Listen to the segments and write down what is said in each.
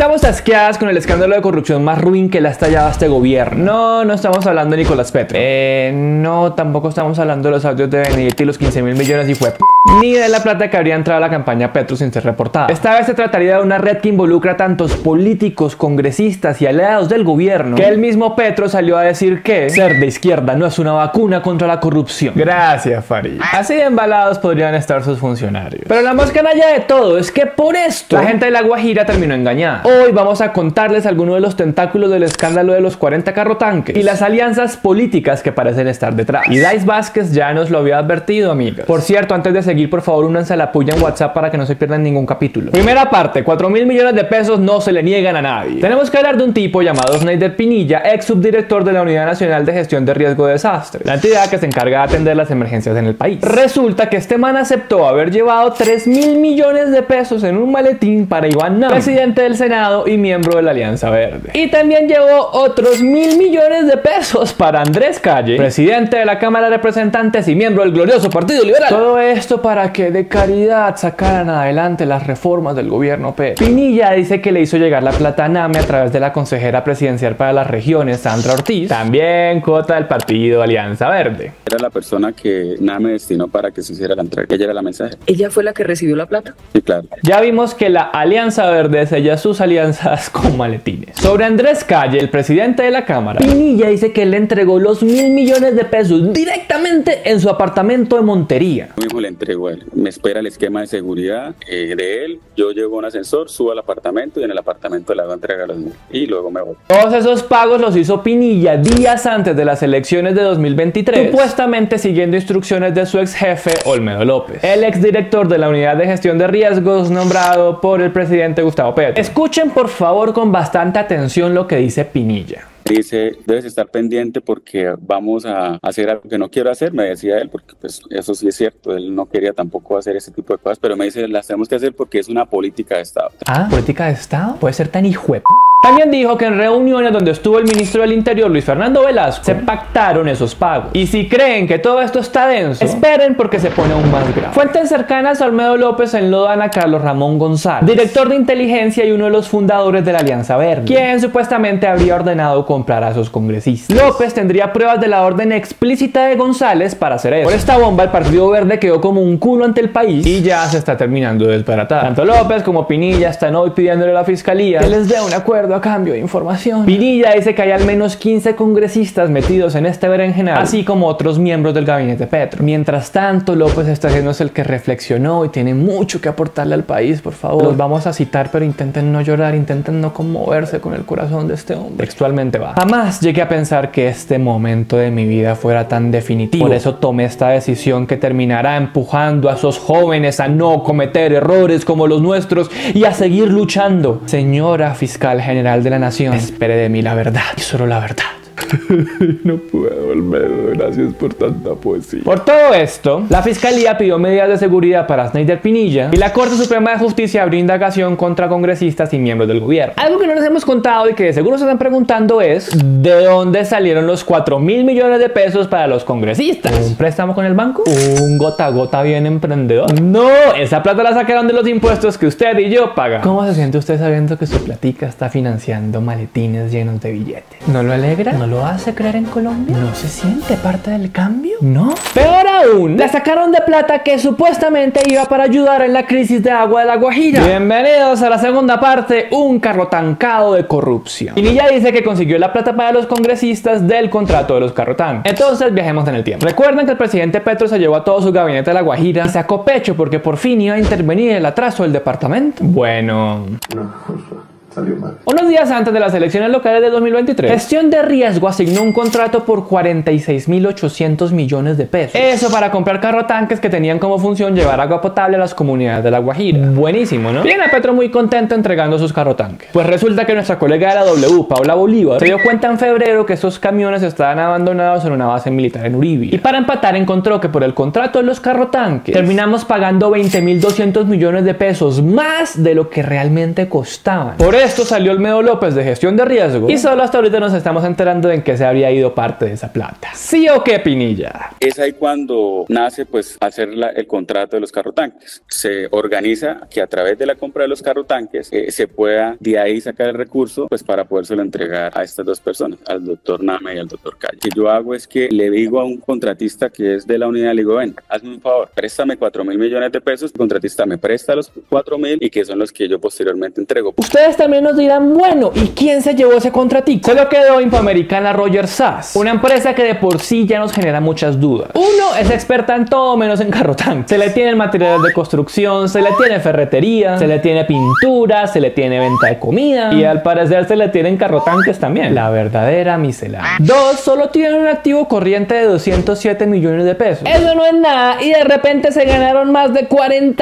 Estamos asqueadas con el escándalo de corrupción más ruin que le ha estallado a este gobierno. No estamos hablando de Nicolás Petro. No, tampoco estamos hablando de los audios de Benedetti y los 15.000 millones y fue ni de la plata que habría entrado a la campaña Petro sin ser reportada. Esta vez se trataría de una red que involucra a tantos políticos, congresistas y aliados del gobierno que el mismo Petro salió a decir que ser de izquierda no es una vacuna contra la corrupción. Gracias, Farid. Así de embalados podrían estar sus funcionarios. Pero la más canalla de todo es que por esto la gente de La Guajira terminó engañada. Hoy vamos a contarles algunos de los tentáculos del escándalo de los 40 carrotanques y las alianzas políticas que parecen estar detrás. Y Dice Vázquez ya nos lo había advertido, amigas. Por cierto, antes de seguir, por favor, únanse a la puya en WhatsApp para que no se pierdan ningún capítulo. Primera parte, 4.000 millones de pesos no se le niegan a nadie. Tenemos que hablar de un tipo llamado Snyder Pinilla, ex subdirector de la Unidad Nacional de Gestión de Riesgo de Desastres, la entidad que se encarga de atender las emergencias en el país. Resulta que este man aceptó haber llevado 3.000 millones de pesos en un maletín para Iván Name, presidente del Senado y miembro de la Alianza Verde. Y también llevó otros 1.000 millones de pesos para Andrés Calle, presidente de la Cámara de Representantes y miembro del glorioso Partido Liberal. Todo esto para que de caridad sacaran adelante las reformas del gobierno Petro. Pinilla dice que le hizo llegar la plata a Name a través de la consejera presidencial para las regiones, Sandra Ortiz, también cota del Partido Alianza Verde. Era la persona que Name destinó para que se hiciera la entrega. Ella era la mensajera. ¿Ella fue la que recibió la plata? Sí, claro. Ya vimos que la Alianza Verde sella sus alianzas con maletines. Sobre Andrés Calle, el presidente de la Cámara, Pinilla dice que él le entregó los 1.000 millones de pesos directamente en su apartamento de Montería. Yo mismo le entrego a él. Me espera el esquema de seguridad de él. Yo llevo un ascensor, subo al apartamento y en el apartamento le hago entrega a los 1.000. Y luego me voy. Todos esos pagos los hizo Pinilla días antes de las elecciones de 2023, supuestamente siguiendo instrucciones de su ex jefe Olmedo López, el ex director de la Unidad de Gestión de Riesgos nombrado por el presidente Gustavo Petro. Escuchen por favor con bastante atención lo que dice Pinilla. Dice, debes estar pendiente porque vamos a hacer algo que no quiero hacer, me decía él, porque pues eso sí es cierto, él no quería tampoco hacer ese tipo de cosas, pero me dice, las tenemos que hacer porque es una política de Estado. Ah, ¿política de Estado? Puede ser tan hijo de p***. También dijo que en reuniones donde estuvo el ministro del Interior, Luis Fernando Velasco, se pactaron esos pagos. Y si creen que todo esto está denso, esperen porque se pone aún más grave. Fuentes cercanas a Olmedo López enlodan a Carlos Ramón González, director de inteligencia y uno de los fundadores de la Alianza Verde, quien supuestamente habría ordenado comprar a esos congresistas. López tendría pruebas de la orden explícita de González para hacer eso. Por esta bomba, el Partido Verde quedó como un culo ante el país y ya se está terminando de desbaratar. Tanto López como Pinilla están hoy pidiéndole a la fiscalía que les dé un acuerdo a cambio de información. Pinilla dice que hay al menos 15 congresistas metidos en este berenjenal, así como otros miembros del gabinete Petro. Mientras tanto, López está haciéndose el que reflexionó y tiene mucho que aportarle al país, por favor. Los vamos a citar, pero intenten no llorar, intenten no conmoverse con el corazón de este hombre. Textualmente va. Jamás llegué a pensar que este momento de mi vida fuera tan definitivo. Por eso tomé esta decisión que terminará empujando a esos jóvenes a no cometer errores como los nuestros y a seguir luchando. Señora Fiscal General de la Nación, espere de mí la verdad y solo la verdad. No puedo, Olmedo, gracias por tanta poesía. Por todo esto, la fiscalía pidió medidas de seguridad para Snyder Pinilla y la Corte Suprema de Justicia abrió indagación contra congresistas y miembros del gobierno. Algo que no les hemos contado y que de seguro se están preguntando es ¿de dónde salieron los 4.000 millones de pesos para los congresistas? ¿Un préstamo con el banco? ¿Un gota a gota bien emprendedor? No, esa plata la sacaron de los impuestos que usted y yo pagamos. ¿Cómo se siente usted sabiendo que su platica está financiando maletines llenos de billetes? ¿No lo alegra? ¿No lo hace creer en Colombia? ¿No se siente parte del cambio? ¿No? Peor aún, la sacaron de plata que supuestamente iba para ayudar en la crisis de agua de La Guajira. Bienvenidos a la segunda parte, un carrotancado de corrupción. Pinilla dice que consiguió la plata para los congresistas del contrato de los carrotanques. Entonces viajemos en el tiempo. ¿Recuerdan que el presidente Petro se llevó a todo su gabinete a La Guajira y sacó pecho porque por fin iba a intervenir el atraso del departamento? Bueno... Salió mal. Unos días antes de las elecciones locales de 2023, Gestión de Riesgo asignó un contrato por 46.800 millones de pesos. Eso para comprar carrotanques que tenían como función llevar agua potable a las comunidades de La Guajira. Buenísimo, ¿no? Bien, a Petro muy contento entregando sus carrotanques. Pues resulta que nuestra colega de la W, Paula Bolívar, se dio cuenta en febrero que esos camiones estaban abandonados en una base militar en Uribe. Y para empatar encontró que por el contrato de los carrotanques terminamos pagando 20.200 millones de pesos más de lo que realmente costaban. Por esto salió Olmedo López de Gestión de Riesgo y solo hasta ahorita nos estamos enterando en qué se habría ido parte de esa plata. ¿Sí o qué, Pinilla? Es ahí cuando nace pues hacer el contrato de los carrotanques. Se organiza que a través de la compra de los carrotanques se pueda de ahí sacar el recurso pues para podérselo entregar a estas dos personas, al doctor Nama y al doctor Calle. Lo que yo hago es que le digo a un contratista que es de la unidad, le digo, ven, hazme un favor, préstame 4.000 millones de pesos, el contratista me presta los 4.000 y que son los que yo posteriormente entrego. Ustedes también nos dirán, bueno, ¿y quién se llevó ese contratico? Se lo quedó Infoamericana Roger Sass, una empresa que de por sí ya nos genera muchas dudas. Uno, es experta en todo menos en carrotanques. Se le tiene materiales de construcción, se le tiene ferretería, se le tiene pintura, se le tiene venta de comida y al parecer se le tienen carrotanques también. La verdadera miscelánea. Dos, solo tienen un activo corriente de 207 millones de pesos. Eso no es nada y de repente se ganaron más de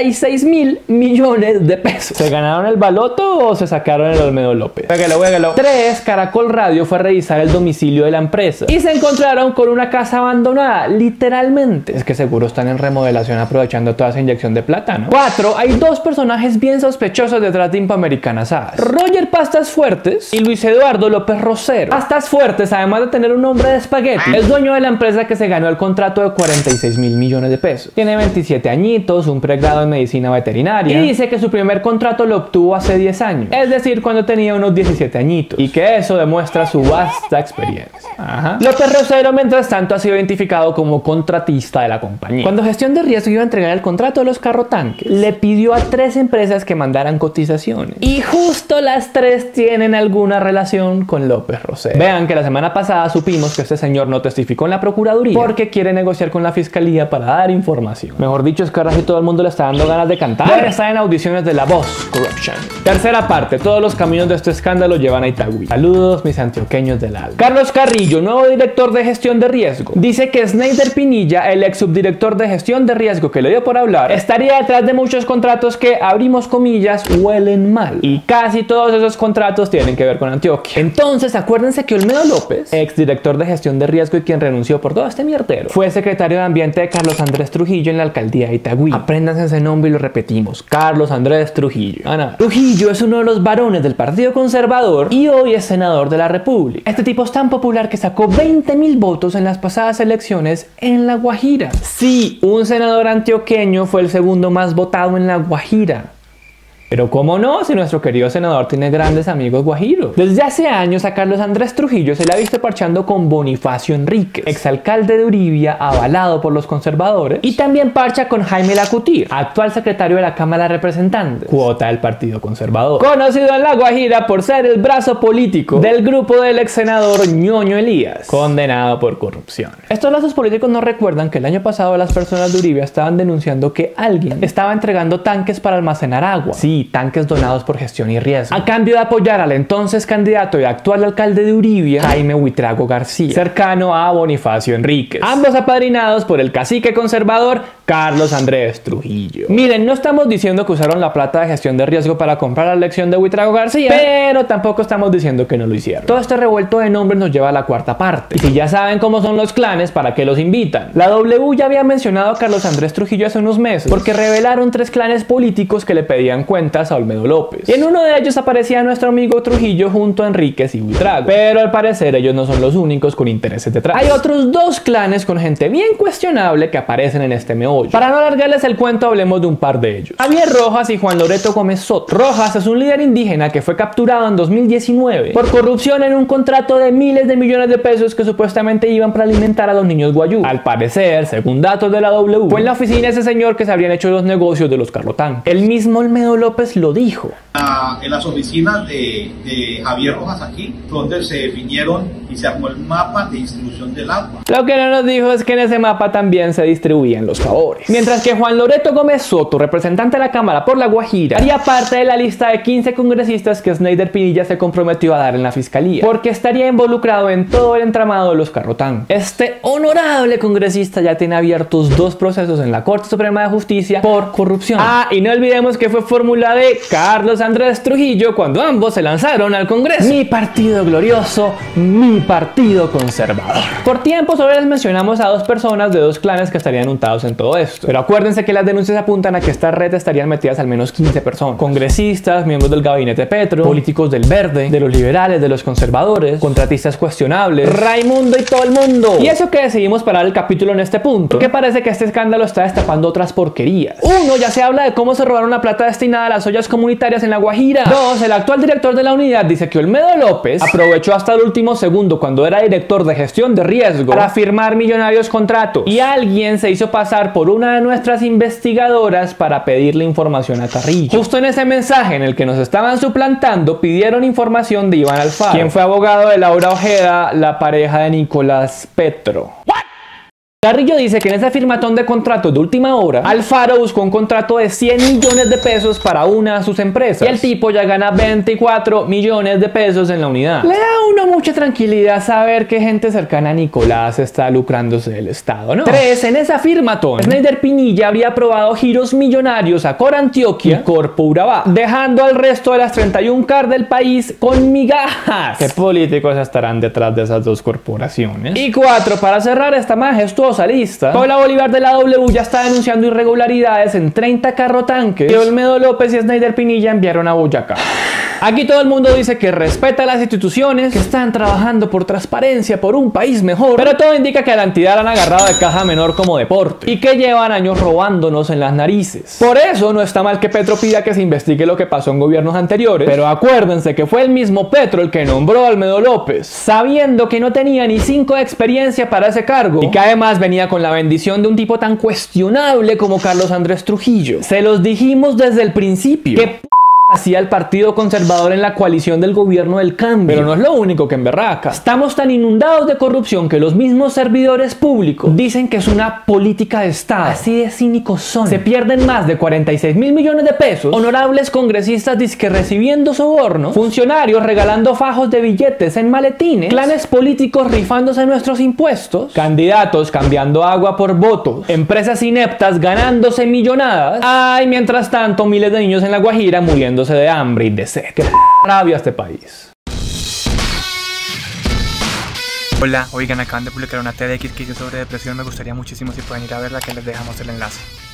46.000 millones de pesos. ¿Se ganaron el baloto o se sacaron el Olmedo López? Juégalo. 3. Caracol Radio fue a revisar el domicilio de la empresa y se encontraron con una casa abandonada, literalmente. Es que seguro están en remodelación aprovechando toda esa inyección de plata, ¿no? 4. Hay dos personajes bien sospechosos detrás de Infoamericana Sass: Roger Pastas Fuertes y Luis Eduardo López Rosero. Pastas Fuertes, además de tener un nombre de espagueti, es dueño de la empresa que se ganó el contrato de 46.000 millones de pesos. Tiene 27 añitos, un pregrado en medicina veterinaria y dice que su primer contrato lo obtuvo hace 10 años, es decir, cuando tenía unos 17 añitos, y que eso demuestra su vasta experiencia. López Rosero, mientras tanto, ha sido identificado como contratista de la compañía. Cuando Gestión de Riesgo iba a entregar el contrato de los carrotanques, le pidió a 3 empresas que mandaran cotizaciones y justo las 3 tienen alguna relación con López Rosero. Vean que la semana pasada supimos que este señor no testificó en la Procuraduría porque quiere negociar con la Fiscalía para dar información. Mejor dicho, es que ahora sí todo el mundo le está dando ganas de cantar. Debe estar en audiciones de La Voz Corruption. Tercera parte, todos los caminos de este escándalo llevan a Itagüí. Saludos, mis antioqueños del alma. Carlos Carrillo, nuevo director de Gestión de Riesgo, dice que Sneider Pinilla, el ex subdirector de Gestión de Riesgo que le dio por hablar, estaría detrás de muchos contratos que, abrimos comillas, huelen mal. Y casi todos esos contratos tienen que ver con Antioquia. Entonces, acuérdense que Olmedo López, ex director de Gestión de Riesgo y quien renunció por todo este mierdero, fue secretario de Ambiente de Carlos Andrés Trujillo en la alcaldía de Itagüí. Apréndanse ese nombre y lo repetimos: Carlos Andrés Trujillo. Trujillo es uno de los varones del Partido Conservador y hoy es senador de la República. Este tipo es tan popular que sacó 20.000 votos en las pasadas elecciones en La Guajira. Sí, un senador antioqueño fue el segundo más votado en La Guajira. Pero cómo no, si nuestro querido senador tiene grandes amigos guajiros. Desde hace años a Carlos Andrés Trujillo se le ha visto parchando con Bonifacio Enríquez, exalcalde de Uribia, avalado por los conservadores, y también parcha con Jaime Lacutir, actual secretario de la Cámara de Representantes, cuota del Partido Conservador, conocido en La Guajira por ser el brazo político del grupo del ex senador Ñoño Elías, condenado por corrupción. Estos lazos políticos nos recuerdan que el año pasado las personas de Uribia estaban denunciando que alguien estaba entregando tanques para almacenar agua. Sí, tanques donados por Gestión y Riesgo, a cambio de apoyar al entonces candidato y actual alcalde de Uribia, Jaime Huitrago García, cercano a Bonifacio Enríquez, ambos apadrinados por el cacique conservador Carlos Andrés Trujillo. Miren, no estamos diciendo que usaron la plata de Gestión de Riesgo para comprar la elección de Huitrago García, pero tampoco estamos diciendo que no lo hicieron. Todo este revuelto de nombres nos lleva a la cuarta parte. Y si ya saben cómo son los clanes, ¿para qué los invitan? La W ya había mencionado a Carlos Andrés Trujillo hace unos meses porque revelaron 3 clanes políticos que le pedían cuentas a Olmedo López. Y en uno de ellos aparecía nuestro amigo Trujillo junto a Enríquez y Huitrago. Pero al parecer ellos no son los únicos con intereses detrás. Hay otros 2 clanes con gente bien cuestionable que aparecen en este meollo. Para no alargarles el cuento, hablemos de un par de ellos: Javier Rojas y Juan Loreto Gómez Soto. Rojas es un líder indígena que fue capturado en 2019 por corrupción en un contrato de miles de millones de pesos que supuestamente iban para alimentar a los niños guayú. Al parecer, según datos de la W, fue en la oficina de ese señor que se habrían hecho los negocios de los carrotanques. El mismo Olmedo López lo dijo. En las oficinas de Javier Rojas aquí, donde se definieron y se armó el mapa de distribución del agua. Lo que no nos dijo es que en ese mapa también se distribuían los favores. Mientras que Juan Loreto Gómez Soto, representante de la Cámara por La Guajira, haría parte de la lista de 15 congresistas que Sneider Pinilla se comprometió a dar en la fiscalía, porque estaría involucrado en todo el entramado de los carrotanques. Este honorable congresista ya tiene abiertos 2 procesos en la Corte Suprema de Justicia por corrupción. Y no olvidemos que fue formulado la de Carlos Andrés Trujillo cuando ambos se lanzaron al Congreso. Mi partido glorioso, mi partido conservador. Por tiempo solo les mencionamos a dos personas de dos clanes que estarían untados en todo esto. Pero acuérdense que las denuncias apuntan a que esta red estarían metidas al menos 15 personas. Congresistas, miembros del gabinete Petro, políticos del Verde, de los liberales, de los conservadores, contratistas cuestionables, Raimundo y todo el mundo. Y eso que decidimos parar el capítulo en este punto, porque parece que este escándalo está destapando otras porquerías. Uno, ya se habla de cómo se robaron la plata destinada a las ollas comunitarias en La Guajira. Dos, el actual director de la unidad dice que Olmedo López aprovechó hasta el último segundo cuando era director de gestión de riesgo para firmar millonarios contratos. Y alguien se hizo pasar por una de nuestras investigadoras para pedirle información a Carrillo. Justo en ese mensaje en el que nos estaban suplantando, pidieron información de Iván Alfaro, quien fue abogado de Laura Ojeda, la pareja de Nicolás Petro. Carrillo dice que en ese firmatón de contratos de última hora, Alfaro buscó un contrato de 100 millones de pesos para una de sus empresas. Y el tipo ya gana 24 millones de pesos en la unidad. Le da a uno mucha tranquilidad saber que gente cercana a Nicolás está lucrándose del Estado, ¿no? 3. En esa firmatón, Snyder Pinilla habría aprobado giros millonarios a Cor Antioquia y Corpo Urabá, dejando al resto de las 31 CAR del país con migajas. ¿Qué políticos estarán detrás de esas dos corporaciones? Y 4. Para cerrar esta majestuosa lista, Paula Bolívar de la W ya está denunciando irregularidades en 30 carrotanques que Olmedo López y Snyder Pinilla enviaron a Boyacá. Aquí todo el mundo dice que respeta las instituciones, que están trabajando por transparencia, por un país mejor, pero todo indica que a la entidad la han agarrado de caja menor como deporte y que llevan años robándonos en las narices. Por eso no está mal que Petro pida que se investigue lo que pasó en gobiernos anteriores, pero acuérdense que fue el mismo Petro el que nombró a Olmedo López, sabiendo que no tenía ni 5 de experiencia para ese cargo y que además venía con la bendición de un tipo tan cuestionable como Carlos Andrés Trujillo. Se los dijimos desde el principio. ¿Qué hacía el Partido Conservador en la coalición del gobierno del cambio? Pero no es lo único que emberraca. Estamos tan inundados de corrupción que los mismos servidores públicos dicen que es una política de Estado. Así de cínicos son. Se pierden más de 46.000 millones de pesos, honorables congresistas disque recibiendo sobornos, funcionarios regalando fajos de billetes en maletines, clanes políticos rifándose nuestros impuestos, candidatos cambiando agua por votos, empresas ineptas ganándose millonadas. Ay, mientras tanto, miles de niños en La Guajira muriendo de hambre y de sed. ¡Qué rabia este país! Hola, oigan, acaban de publicar una TEDx que hice sobre depresión. Me gustaría muchísimo si pueden ir a verla, que les dejamos el enlace.